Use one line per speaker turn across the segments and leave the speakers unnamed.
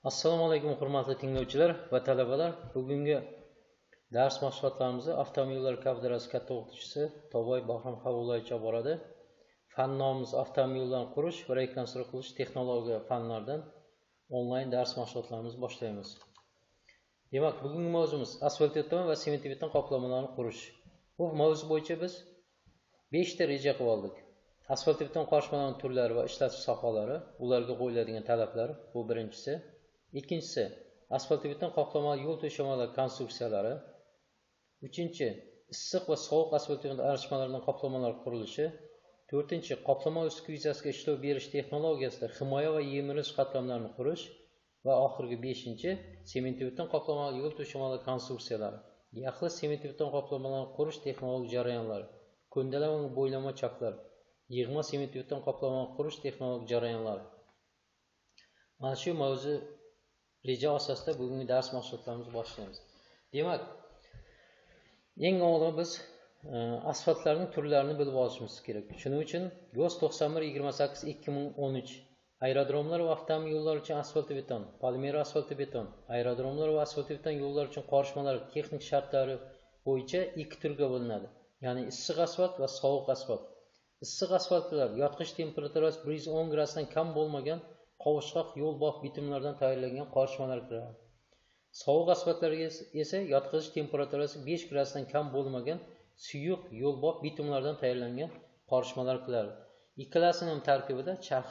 Assalomu alaykum hurmatli tinglovchilar va talabalar. Bugungi dars mashg'ulotlarimizni avtomobillar kafedrasi katta o'qituvchisi Toboy Bahrom Havulayevich olib boradi. Fan nomimiz avtomobillarni qurish va rekonstruksiya qilish texnologiya fanlaridan onlayn dars mashg'ulotlarimizni boshlaymiz. Demak, bugungi mavzumiz asfaltbeton va sementbeton qoplamalarni qurish. Bu mavzu bo'yicha biz 5 ta reja qilib oldik. Asfaltbeton qoplamalarning turlari va ishlatish sohalari, ularga qo'yiladigan talablar, bu birinchisi. Ikkinchisi, asfaltbeton qoplamalar yo'l to'shamalari konstruksiyalari. Uchinchi, issiq va sovuq asfaltbeton aralashmalaridan qoplamalar qurilishi. To'rtinchi, qoplama ustki yuzasiga ishlov berish texnologiyasida himoya va yemirish qatlamlarini qurish. Va oxirgi beshinchi, sementbeton qoplamalar yo'l to'shamalari konstruksiyalari. Yaxlit sementbeton qoplamalarni qurish texnologik jarayonlari. Ko'ndalama va bo'ylama choklar. Yig'ma sementbeton qoplamalarni qurish texnologik jarayonlari. Mana shu mavzu reja asosida bugungi dars mashg'ulotlarimizni boshlaymiz. Demak, eng avvalo biz asfaltlarning turlarini bilib olishimiz kerak. Shuning uchun GOS 9128/2013 aerodromlar va avtomobil yo'llari uchun asfaltbeton, polimer asfaltbeton, aerodromlar va asfaltbeton yo'llari uchun qorishmalar texnik shartlari bo'yicha ikki turga bo'linadi. Ya'ni issiq asfalt va sovuq asfalt. Issiq asfaltlar yotqish temperaturasi 110 gradusdan kam bo'lmagan qovushqoq yo'l bog' bitumlardan tayyorlangan qorishmalar kiradi. Sovuq asfaltlarga esa yotqizish temperaturasi 5 gradusdan kam bo'lmagan suyuq yo'l bog' bitumlardan tayyorlangan qorishmalar kiradi. Ikkalasining tarkibida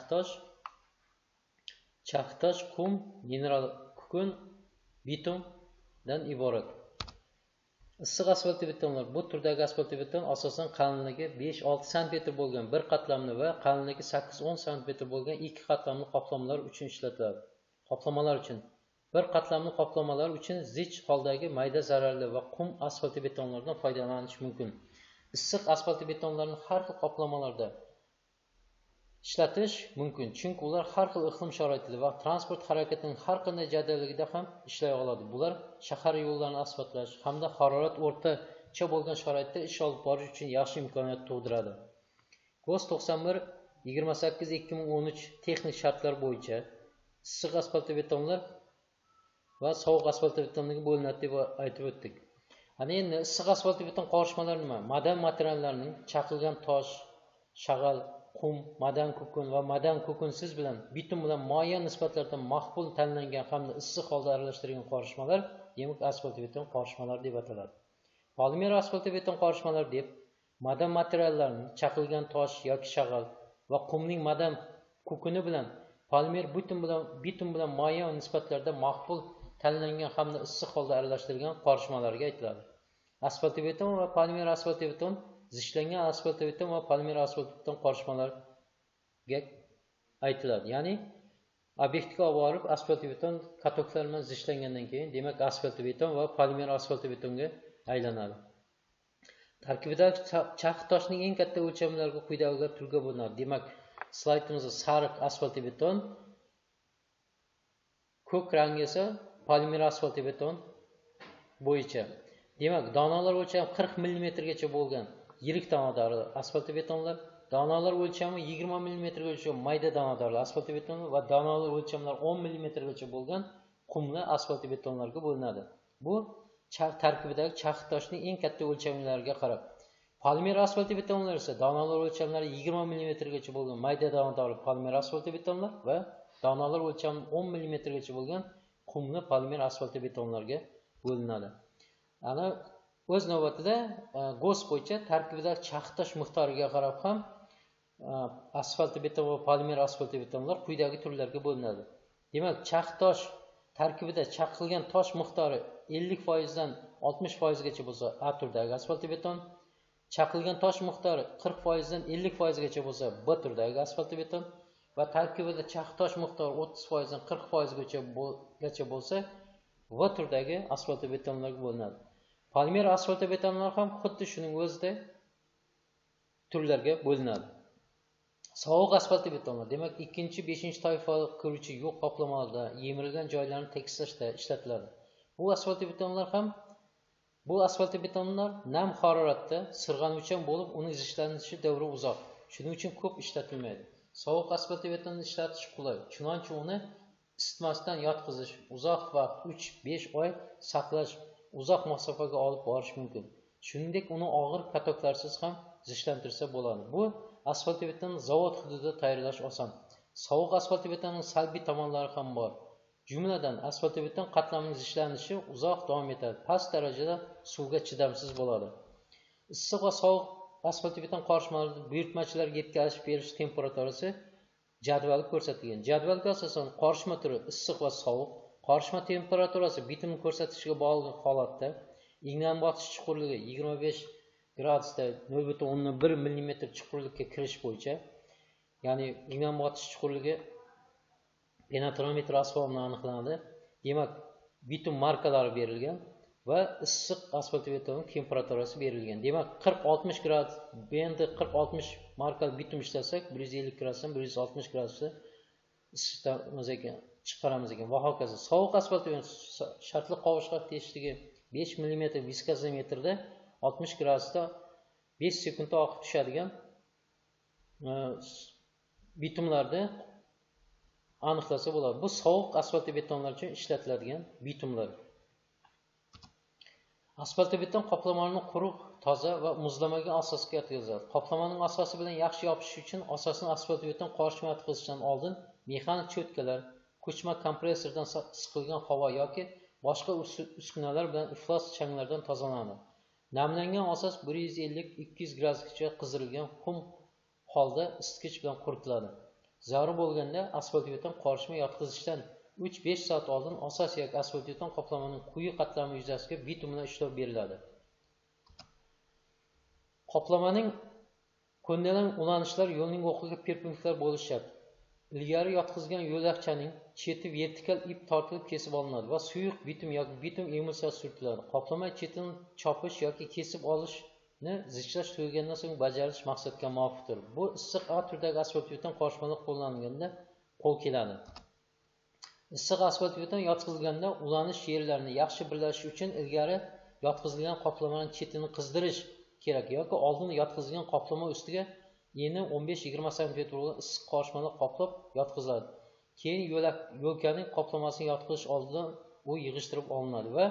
chaqtosh, qum, mineral kukun, bitumdan iborat. Issiq asfaltbetonlar bu turdagi asfaltbeton asosan qalinligi 5-6 sm bo'lgan bir qatlamli va qalinligi 8-10 sm bo'lgan ikki qatlamli qoplamalar uchun ishlatiladi. Qoplamalar uchun bir qatlamli qoplamalar uchun zich holdagi mayda zararli va qum asfaltbetonlardan foydalanish mumkin. Issiq asfaltbetonlarni har xil qoplamalarda ishlatish mumkin, chunki ular har xil iqlim sharoitida va transport harakatining har qanday jadalligida ham ishlay oladi. Bular shahar yo'llarini asfaltlash hamda harorat o'rtacha bo'lgan sharoitda ish olib borish uchun yaxshi imkoniyat tug'diradi. GOS 9128/2013 texnik shartlar bo'yicha issiq asfaltbetonlar va sovuq asfaltbetonlarga bo'linadi deb aytib o'tdik. Ana endi issiq asfaltbeton qorishmalari nima? Madan materiallarning chaqilgan tosh, shag'al, qum, madan kukun va madan kukunsiz bilan bitum bilan muayyan nisbatlarda maqbul tanlangan hamda issiq holda aralashtirilgan qorishmalar, demak asfaltbeton qorishmalari deb ataladi. Polimer asfaltbeton qorishmalari deb madan materiallarning chaqilgan tosh yoki shag'al va qumning madan kukuni bilan polimer bitum bilan muayyan nisbatlarda maqbul tanlangan hamda issiq holda aralashtirilgan qorishmalarga aytiladi. Asfaltbeton va polimer asfaltbeton zishlangan asfaltbeton va polimer asfaltbeton qorishmalariga aytiladi. Ya'ni obyektga olib borib asfaltbeton katoklar bilan zishlangandan keyin demak asfaltbeton va polimer asfaltbetonga aylanadi. Tarkibidagi chaq toshning eng katta o'lchamlariga quyidagilar turga bo'linadi. Demak, slaydimizda sariq asfaltbeton, ko'k rang esa polimer asfaltbeton bo'yicha. Demak, donalar o'lchami 40 mm gacha bo'lgan yirik donadorli asfaltbetonlar, donalar o'lchami 20 mm gacha mayda donadorli asfaltbetonlar va donalar o'lchamlari 10 mm gacha bo'lgan qumli asfaltbetonlarga bo'linadi. Bu tarkibidagi chaq toshning eng katta o'lchamlariga qarab. Polimer asfaltbetonlar esa donalar o'lchamlari 20 mm gacha bo'lgan mayda donadorli polimer asfaltbetonlar va donalar o'lchami 10 mm gacha bo'lgan qumli polimer asfaltbetonlarga bo'linadi. Ana o'z navbatida GOS bo'yicha tarkibidagi chaq tosh miqdoriga qarab ham asfaltbeton va polimer asfaltbetonlar quyidagi turlarga bo'linadi. Demak, chaq tosh tarkibida chaqilgan tosh miqdori 50% dan 60% gacha bo'lsa A turdagi asfaltbeton, chaqilgan tosh miqdori 40% dan 50% gacha bo'lsa B turdagi asfaltbeton va tarkibida chaq tosh miqdori 30% dan 40% gacha bo'lsa V turdagi asfaltbetonlarga bo'linadi. Polimer asfaltbetonlar ham xuddi shuning o'zida turlarga bo'linadi. Sovuq asfaltbetonlar, demak, 2-5 toifaga kiruvchi yo'q qoplamalarda yemirilgan joylarni tekislashda ishlatiladi. Bu asfaltbetonlar nam haroratda sirg'anuvchan bo'lib, uning zichlanishi davri uzoq. Shuning uchun ko'p ishlatilmaydi. Sovuq asfaltbetonni ishlatish qulay. Chunonchi uni isitmasdan yotqizish, uzoq vaqt 3-5 oy saqlash, uzoq masofaga olib borish mumkin. Shuningdek, uni og'ir katoklarsiz ham zishlantirsa bo'ladi. Bu asfalt betonni zavod hududida tayyorlash oson. Sovuq asfalt betonning salbiy tomonlari ham bor. Jumladan, asfalt beton qatlamining zishlanishi uzoq davom etadi, past darajada suvga chidamsiz bo'ladi. Issiq va sovuq asfalt beton qorishmalarida buyurtmachilarga yetkazib berish temperaturasi jadvali ko'rsatilgan. Jadvalga asosan qorishma turi issiq va sovuq, qorishma temperaturasi bitimni ko'rsatishiga bog'liq holatda, ignaning botish chuqurligi 25 gradusda 0,1 mm chuqurlikka kirish bo'yicha, ya'ni ignaning botish chuqurligi penetrometr asbobidan aniqlanadi. Demak, bitum markalari berilgan va issiq asfalt beton temperaturasi berilgan. Demak, 40-60 gradus, endi 40-60 markali bitum ishlasak, 150 gradusdan 160 gradusda isitamiz ekan, chiqaramiz ekan va hokazo. Sovuq asfalt beton shartli qovushqoq teshligi 5 mm viskozometrda 60 gradusda 5 sekundda oqib tushadigan bitumlarda aniqlasa bo'ladi. Bu sovuq asfalt betonlar uchun ishlatiladigan bitumlar. Asfalt beton qoplamalarni quruq, toza va muzlamagan asosga yetkaziladi. Qoplamaning asosi bilan yaxshi yopish uchun asosni asfalt beton qorishma yetkazishdan oldin mexanik cho'tkalar, ko'chma kompressordan siqilgan havo yoki boshqa uskunalar bilan iflos changlardan tozalanadi. Namlangan asos 150-200 gradusgacha qizirilgan qum holda isitgich bilan quritiladi. Zarur bo'lganda asfalt beton qorishma yetkazishdan 3-5 soat oldin asos yoki asfalt beton qoplamaning quyi qatlami yuzasiga bitum bilan ishlov beriladi. Qoplamaning ko'ndalang ulanishlar yo'lning o'qiga perpendikulyar bo'lishi shart. Ilgari yotqizgan yo'lakchaning cheti vertikal ip tortilib kesib olinadi va suyuq bitum yoki bitum emulsiyasi surtiladi. Qoplama chetini chopish yoki kesib olishni zichlash tugagandan so'ng bajarish maqsadga muvofiqdir. Bu issiq A turidagi asfalt beton qorishmalar qo'llanilganda qo'l keladi. Issiq asfalt beton yotqizilganda ulanish yerlarini yaxshi birlashish uchun ilgari yotqizilgan qoplamaning chetini qizdirish kerak yoki oldin yotqizilgan qoplama ustiga eni 15-20 cm bo'lgan issiq qorishmalar qoplab yotqiziladi. Keyin yo'lkaning qoplamasini yotqizish oldidan u yig'ishtirib olinadi va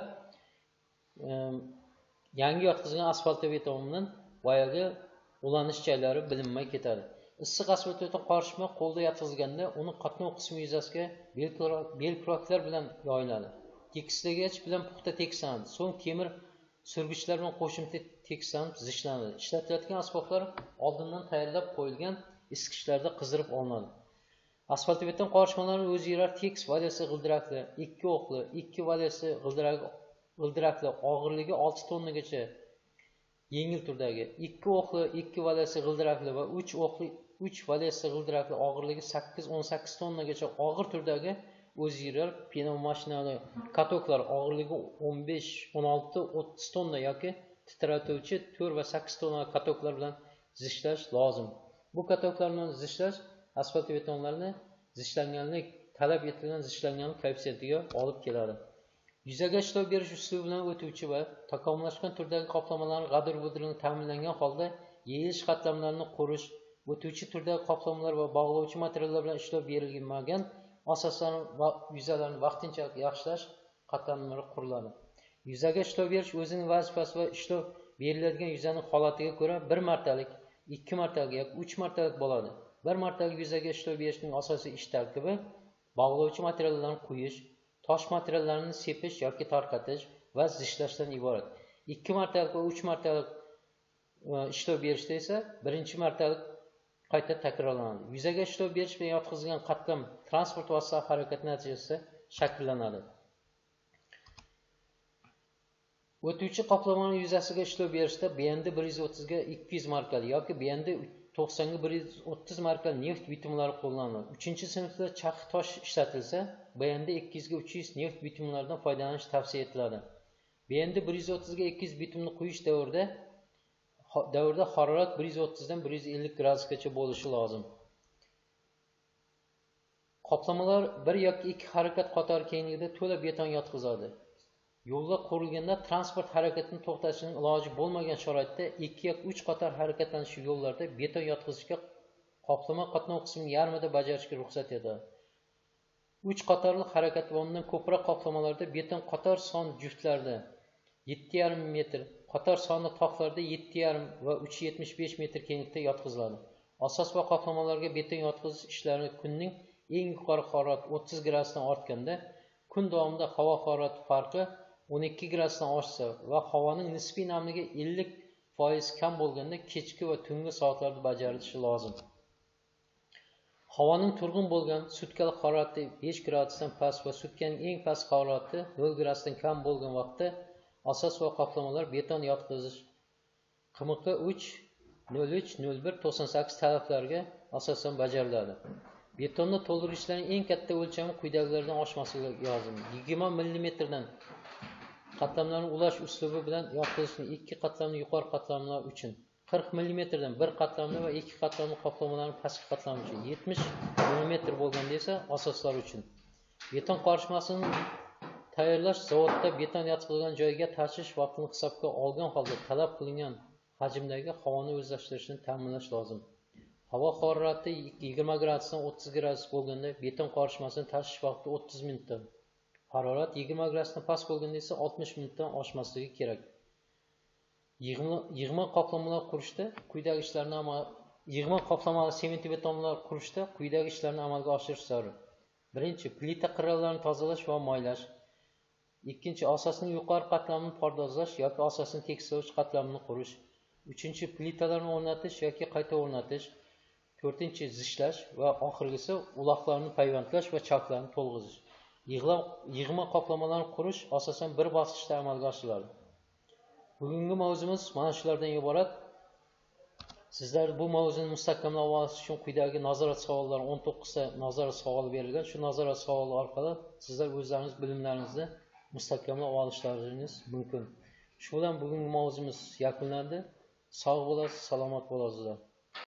yangi yotqizilgan asfalt betonning boyagi ulanish joylari bilinmay ketadi. Issiq asfalt beton qorishma qo'lda yotqizilganda uni qatnov qismi yuzasiga belkuraklar bilan yoyiladi. Tekislagich bilan puxta tekislanadi. So'ng temir surgichlar bilan qo'shimcha tekislanib zishlanadi. Ishlatiladigan asboblar oldindan tayyorlab qo'yilgan isitgichlarda qizdirib olinadi. Asfalt beton qorishmalarining o'zgarar tekis valyasi g'ildirakli, 2 o'qli, 2 valyasi g'ildirakli, og'irligi 6 tonnagacha yengil turdagi, 2 o'qli, 2 valyasi g'ildirakli va 3 o'qli, 3 valyasi g'ildirakli, og'irligi 8-18 tonnagacha og'ir turdagi o'zgarar pnevmashinali katoklar og'irligi 15, 16, 30 tonna yoki titratuvchi 4 va 8 tonna katoklar bilan zishlash lozim. Bu katoklar bilan zishlash asfalt betonlarni zishlanganlik talab etilgan zishlanganlik koeffitsiyentiga olib keladi. Yuzaga ishlov berish uslubi bilan o'tuvchi va takomillashgan turdagi qoplamalarning g'adir-budirligi ta'minlangan holda yeyilish qatlamlarini qurish, o'tuvchi turdagi qoplamalar va bog'lovchi materiallar bilan ishlov berilmagan asoslarni va yuzalarni vaqtinchalik yaxshilash qatlamlari quriladi. Yuzaga ishlov berish o'zining vazifasi va ishlov beriladigan yuzaning holatiga ko'ra 1 martalik, 2 martalik yoki 3 martalik bo'ladi. 1 martalik yuzaga ishlov berishning asosiy ish tarkibi bog'lovchi materiallarni quyish, tosh materiallarini sepish yoki tarqatish va zishlashdan iborat. 2 martalik va 3 martalik ishlov berishda esa 1 martalik qayta takrorlanadi. Yuzaga ishlov berish bilan yotqizilgan qatlam transport vositalari harakati natijasida shakllanadi. O'tuvchi qoplamaning yuzasiga ishlov berishda BND 130 ga 200 markali yoki BND 90 ga 130 markali neft bitumlari qo'llaniladi. 3-sinfda chaq tosh ishlatilsa, BND 200 ga 300 neft bitumlaridan foydalanish tavsiya etiladi. BND 130 ga 200 bitumni quyish davrda harorat 130 dan 150 gradusgacha bo'lishi lozim. Qoplamalar 1 yoki 2 harakat qatori kengligida to'la beton yotqizadi. Yo'lda qurilganda transport harakatini to'xtatishning iloji bo'lmagan sharoitda 2 yoki 3 qator harakatlanish yo'llarida beton yotqizishga qoplama qatnov qismining yarmida bajarishga ruxsat etadi. 3 qatorli harakat va undan ko'proq qoplamalarda beton qator son juftlarda 7,5 metr, qator sonli tog'larda 7,5 va 3,75 metr kenglikda yotqiziladi. Asos va qoplamalarga beton yotqizish ishlari kunning eng yuqori harorati 30 gradusdan ortganda, kun davomida havo harorati farqi 12 gradusdan oshsa va havoning nisbiy namligi 50% kam bo'lganda kechki va tungi soatlarda bajarilishi lozim. Havoning turg'un bo'lgan sutkalik harorati 5 gradusdan past va sutkaning eng past harorati 0 gradusdan kam bo'lgan vaqtda asos va qoplamalar beton yotqizish QMQ 3.03.01.98 talablariga asosan bajariladi. Betonni to'ldirgichlarning eng katta o'lchami quyidagilardan oshmasligi lozim. 20 mm dan qatlamlarni ulash uslubi bilan yotqizishni 2 qatlamli yuqori qatlamlar uchun, 40 mm dan 1 qatlamli va 2 qatlamli qoplamalarning pastki qatlami uchun, 70 mm bo'lganda esa asoslar uchun. Beton qorishmasini tayyorlash zavodda beton yotqizilgan joyga tashish vaqtini hisobga olgan holda talab qilingan hajmdagi havoni o'zlashtirishni ta'minlash lozim. Havo harorati 20 gradusdan 30 gradus bo'lganda beton qorishmasini tashish vaqti 30 minutdan, harorat 20 gradusdan past bo'lganda esa 60 minutdan oshmasligi kerak. Yig'ma qoplamalar qurishda quyidagi ishlarni yig'ma qoplamali sement betonlar qurishda quyidagi ishlarni amalga oshirish zarur. Birinchi, plita qirralarini tozalash va moylash. Ikkinchi, asosning yuqori qatlamini pardozlash yoki asosni tekislovchi qatlamini qurish. Uchinchi, plitalarni o'rnatish yoki qayta o'rnatish. To'rtinchi, zishlash va oxirgisi uloqlarni payvandlash va chaklarni to'lg'izish. Yig'ma qoplamalarni qurish asosan bir bosqichda amalga oshiriladi. Bugungi mavzumiz mana shulardan iborat. Sizlar bu mavzuni mustahkamlab olish uchun quyidagi nazorat savollari 19 ta nazorat savoli berilgan. Shu nazorat savoli orqali sizlar o'zlaringiz bilimlaringizni mustahkamlab olishlaringiz mumkin. Shu bilan bugungi mavzumiz yakunlandi. Sog' bo'lasiz, salomat bo'lasizlar.